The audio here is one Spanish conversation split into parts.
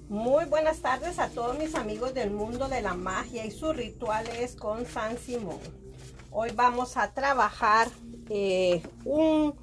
Muy buenas tardes a todos mis amigos del mundo de la magia y sus rituales con San Simón. Hoy vamos a trabajar un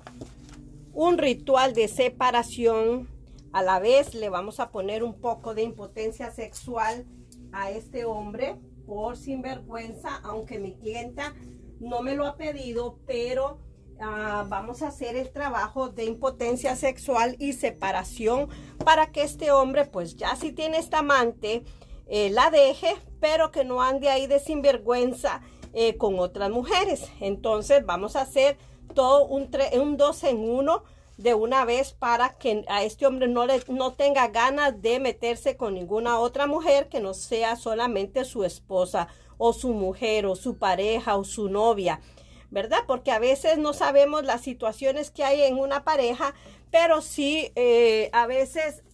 ritual de separación. A la vez le vamos a poner un poco de impotencia sexual a este hombre por sinvergüenza, aunque mi clienta no me lo ha pedido, pero vamos a hacer el trabajo de impotencia sexual y separación para que este hombre, pues ya si tiene esta amante, la deje, pero que no ande ahí de sinvergüenza con otras mujeres. Entonces vamos a hacer todo un 2 en 1 de una vez para que a este hombre no tenga ganas de meterse con ninguna otra mujer que no sea solamente su esposa o su mujer o su pareja o su novia, ¿verdad? Porque a veces no sabemos las situaciones que hay en una pareja, pero sí a veces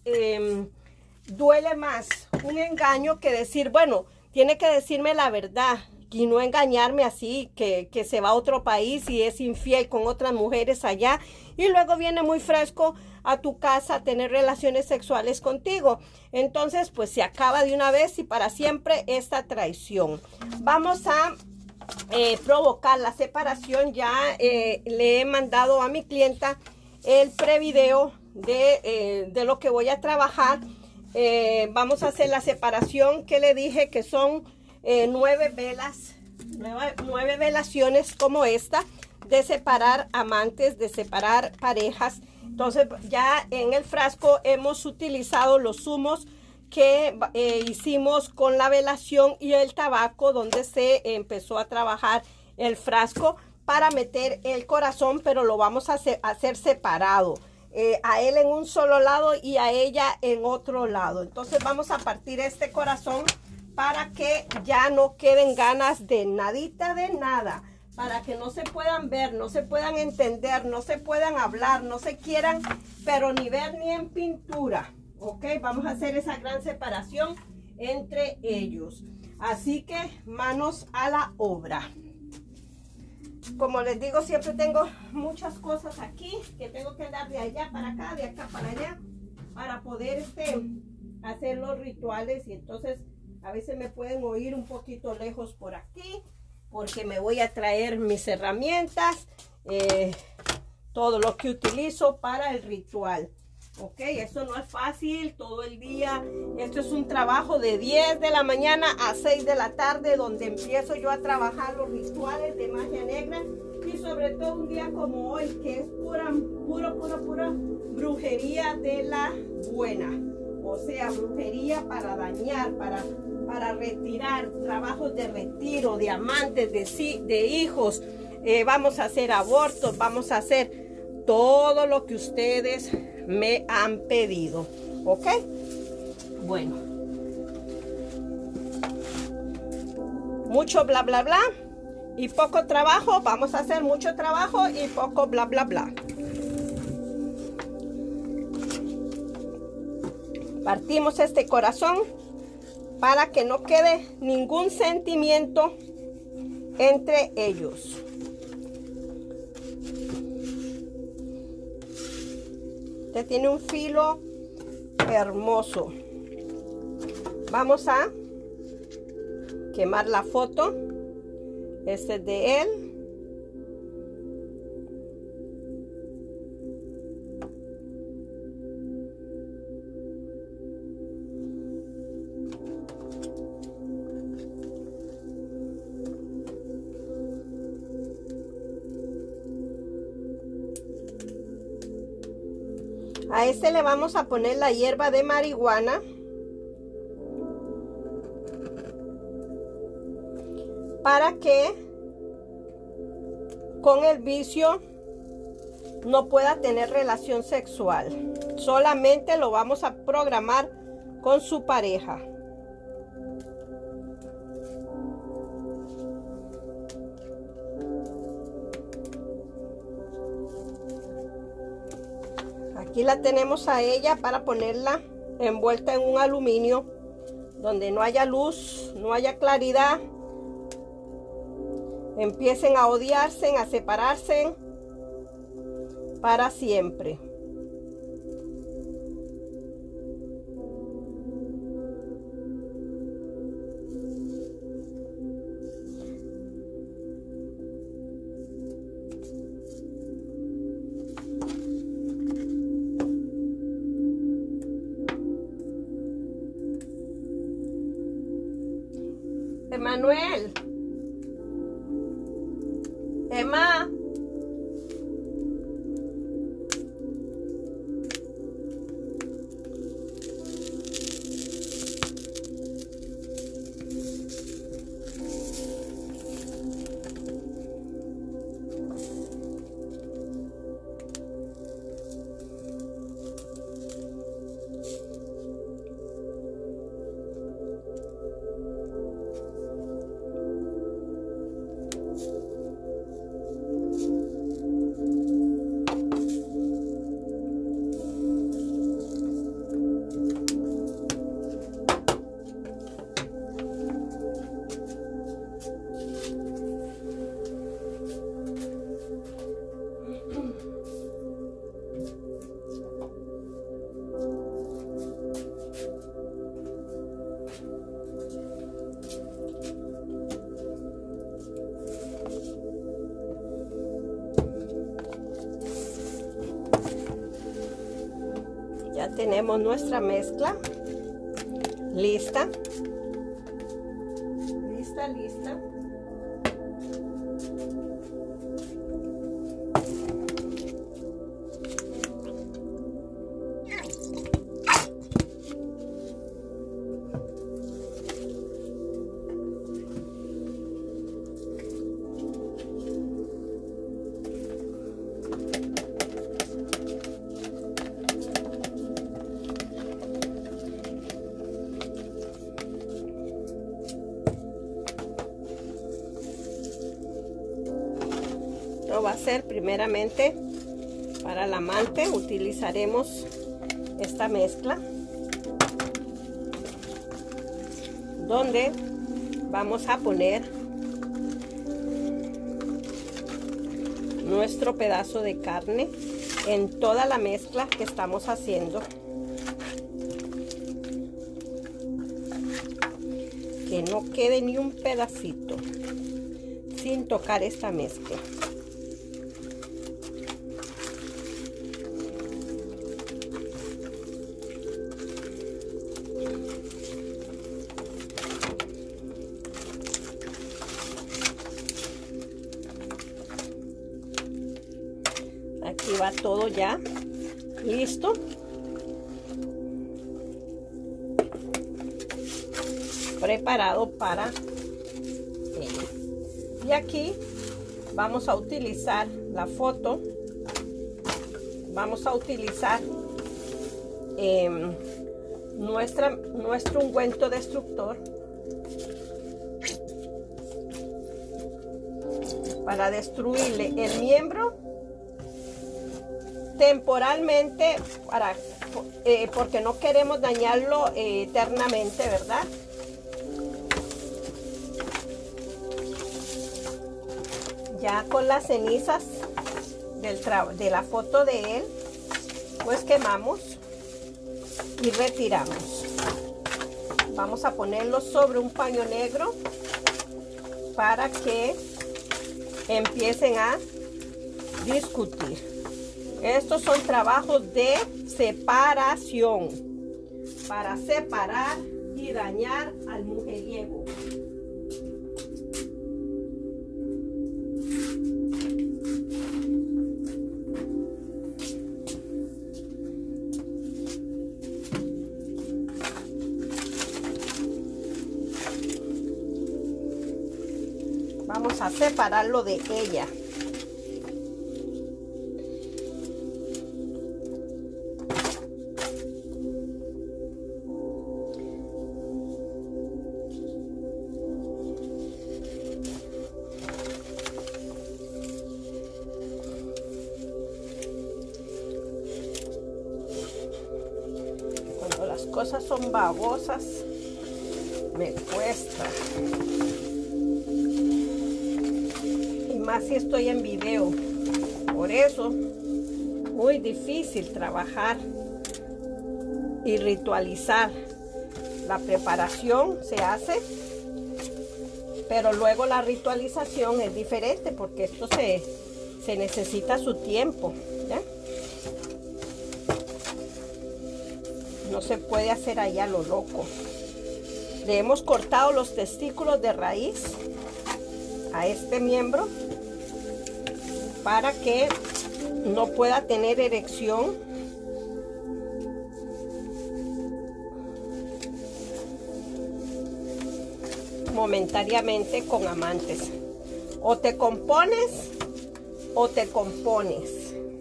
duele más un engaño que decir, bueno, tiene que decirme la verdad y no engañarme así, que se va a otro país y es infiel con otras mujeres allá y luego viene muy fresco a tu casa a tener relaciones sexuales contigo. Entonces, pues se acaba de una vez y para siempre esta traición. Vamos a provocar la separación. Ya le he mandado a mi clienta el prevideo de lo que voy a trabajar. Vamos a hacer la separación que le dije que son 9 velas, 9 velaciones como esta, de separar amantes, de separar parejas. Entonces ya en el frasco hemos utilizado los zumos que hicimos con la velación y el tabaco, donde se empezó a trabajar el frasco para meter el corazón, pero lo vamos a hacer separado. A él en un solo lado y a ella en otro lado. Entonces vamos a partir este corazón para que ya no queden ganas de nadita de nada, para que no se puedan ver, no se puedan entender, no se puedan hablar, no se quieran, pero ni ver ni en pintura. Ok, vamos a hacer esa gran separación entre ellos. Así que manos a la obra. Como les digo, siempre tengo muchas cosas aquí que tengo que dar de allá para acá, de acá para allá, para poder hacer los rituales. Y entonces a veces me pueden oír un poquito lejos por aquí, porque me voy a traer mis herramientas, todo lo que utilizo para el ritual. Ok, eso no es fácil todo el día. Esto es un trabajo de 10 de la mañana a 6 de la tarde, donde empiezo yo a trabajar los rituales de magia negra. Y sobre todo un día como hoy, que es pura brujería de la buena. O sea, brujería para dañar, para retirar, trabajos de retiro, de amantes, de hijos. Vamos a hacer abortos, vamos a hacer todo lo que ustedes me han pedido. ¿Ok? Bueno. Mucho bla, bla, bla. Y poco trabajo. Vamos a hacer mucho trabajo y poco bla, bla, bla. Partimos este corazón para que no quede ningún sentimiento entre ellos. Este tiene un filo hermoso. Vamos a quemar la foto. Este es de él. A este le vamos a poner la hierba de marihuana para que con el vicio no pueda tener relación sexual. Solamente lo vamos a programar con su pareja. Aquí la tenemos a ella para ponerla envuelta en un aluminio donde no haya luz, no haya claridad. Empiecen a odiarse, a separarse para siempre. Emanuel. Emma. Ya tenemos nuestra mezcla lista. Lista. Va a ser primeramente para el amante. Utilizaremos esta mezcla donde vamos a poner nuestro pedazo de carne en toda la mezcla que estamos haciendo, que no quede ni un pedacito sin tocar esta mezcla. Aquí va todo ya listo. Preparado para ella. Y aquí vamos a utilizar la foto. Vamos a utilizar nuestro ungüento destructor para destruirle el miembro temporalmente, porque no queremos dañarlo eternamente, ¿verdad? Ya con las cenizas de la foto de él, pues quemamos y retiramos. Vamos a ponerlo sobre un paño negro para que empiecen a discutir. Estos son trabajos de separación, para separar y dañar al mujeriego. Vamos a separarlo de ella. Cuando las cosas son babosas, me cuesta. Más si estoy en video, por eso muy difícil trabajar y ritualizar. La preparación se hace, pero luego la ritualización es diferente, porque esto se necesita su tiempo, ¿ya? No se puede hacer allá lo loco. Le hemos cortado los testículos de raíz a este miembro para que no pueda tener erección. Momentáneamente con amantes. O te compones o te compones.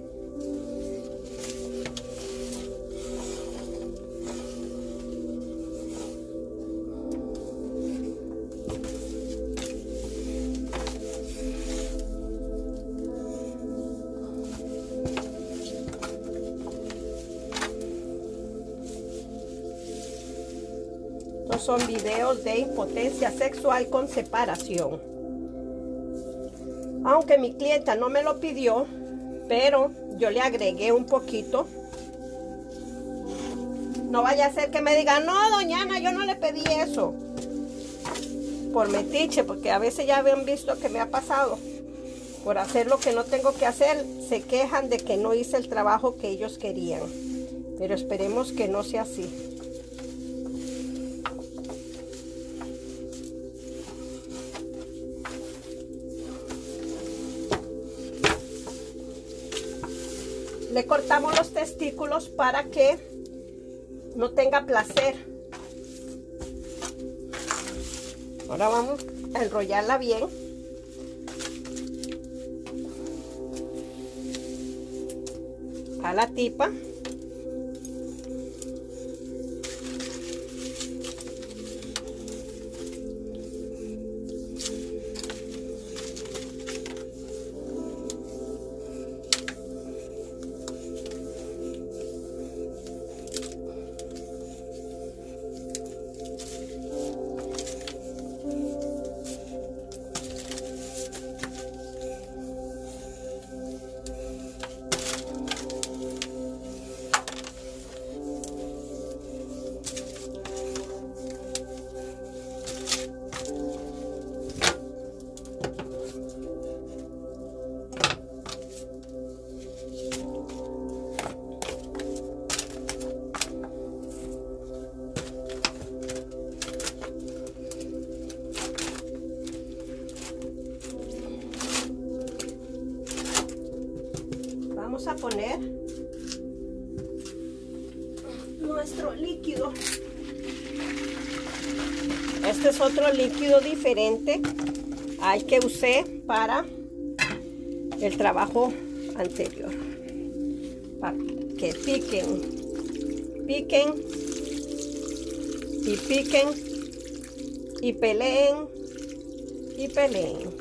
Estos son videos de impotencia sexual con separación. Aunque mi clienta no me lo pidió, pero yo le agregué un poquito. No vaya a ser que me digan, no, doña Ana, yo no le pedí eso. Por metiche, porque a veces ya habían visto que me ha pasado. Por hacer lo que no tengo que hacer, se quejan de que no hice el trabajo que ellos querían. Pero esperemos que no sea así. Le cortamos los testículos para que no tenga placer. Ahora vamos a enrollarla bien. A la tipa. Vamos a poner nuestro líquido. Este es otro líquido diferente al que usé para el trabajo anterior. Para que piquen, piquen y piquen y peleen y peleen.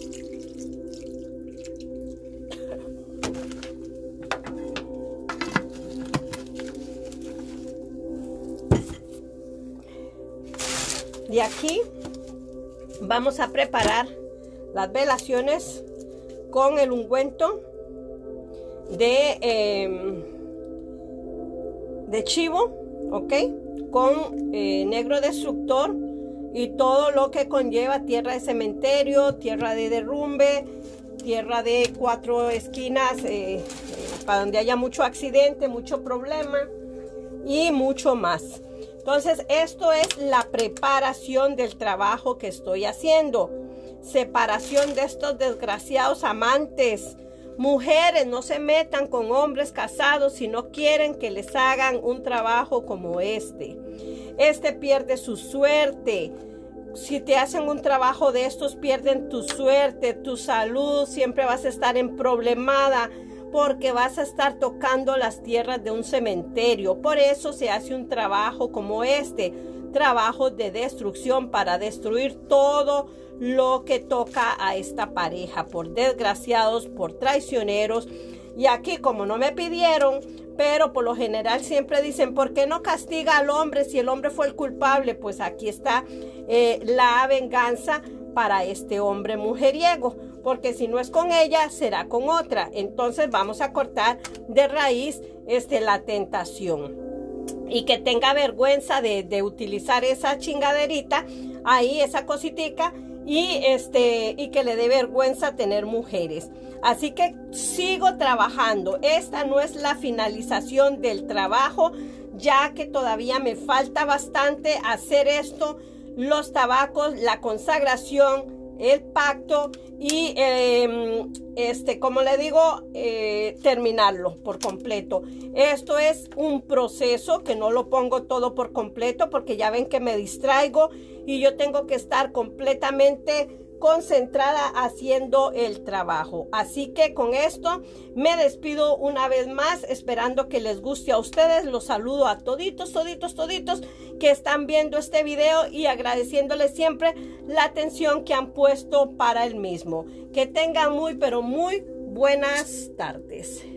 De aquí vamos a preparar las velaciones con el ungüento de chivo, ok, con negro destructor y todo lo que conlleva tierra de cementerio, tierra de derrumbe, tierra de 4 esquinas, para donde haya mucho accidente, mucho problema y mucho más. Entonces, esto es la preparación del trabajo que estoy haciendo. Separación de estos desgraciados amantes. Mujeres, no se metan con hombres casados si no quieren que les hagan un trabajo como este. Este pierde su suerte. Si te hacen un trabajo de estos, pierden tu suerte, tu salud. Siempre vas a estar en problemada, porque vas a estar tocando las tierras de un cementerio. Por eso se hace un trabajo como este, trabajo de destrucción para destruir todo lo que toca a esta pareja, por desgraciados, por traicioneros. Y aquí, como no me pidieron, pero por lo general siempre dicen, ¿por qué no castiga al hombre si el hombre fue el culpable? Pues aquí está la venganza para este hombre mujeriego, porque si no es con ella, será con otra. Entonces vamos a cortar de raíz la tentación. Y que tenga vergüenza de utilizar esa chingaderita, ahí esa cositica, y que le dé vergüenza tener mujeres. Así que sigo trabajando. Esta no es la finalización del trabajo ya que todavía me falta bastante hacer esto, los tabacos, la consagración, el pacto y como le digo, terminarlo por completo. Esto es un proceso que no lo pongo todo por completo porque ya ven que me distraigo y yo tengo que estar completamente concentrada haciendo el trabajo. Así que con esto me despido una vez más, esperando que les guste a ustedes. Los saludo a toditos que están viendo este video y agradeciéndoles siempre la atención que han puesto para el mismo. Que tengan muy pero muy buenas tardes.